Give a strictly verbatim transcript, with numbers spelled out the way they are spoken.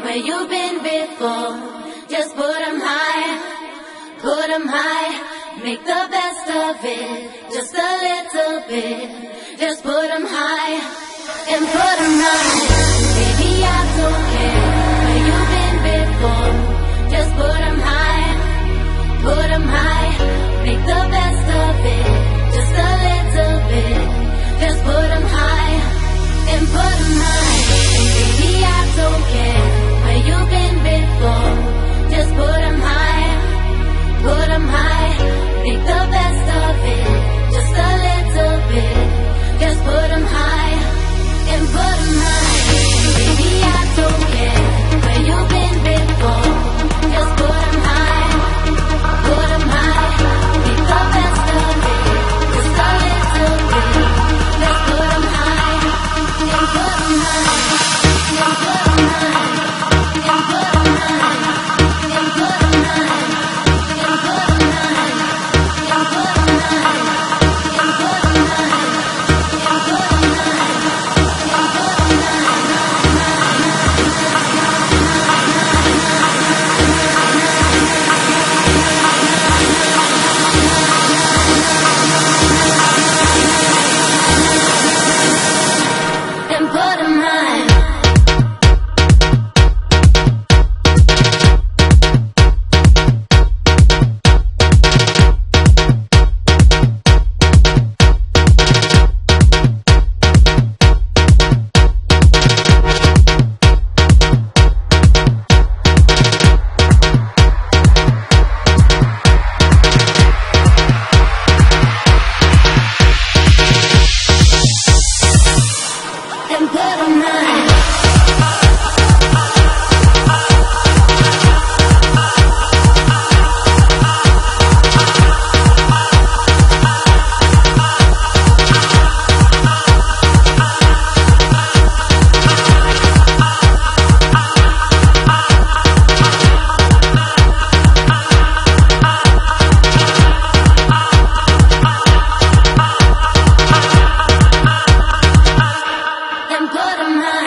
where you've been before. Just put them high, put them high, make the best of it, just a little bit. Just put them high and put them high. Baby, I don't care where you've been before. Just put them high, put them high, make the best of it, just a little bit. Just put them high and put them high. Baby, I don't care where you've been before. Just put them high, put them high, make the best of it, just a little bit. Just put them high and put them high. Baby, I don't care where you've been before. Just put them high, put them high, make the best of it, just a little bit. Just put them high and put them high and put them high and put them high and put them high and put them high and put them high and put them high. And put them high.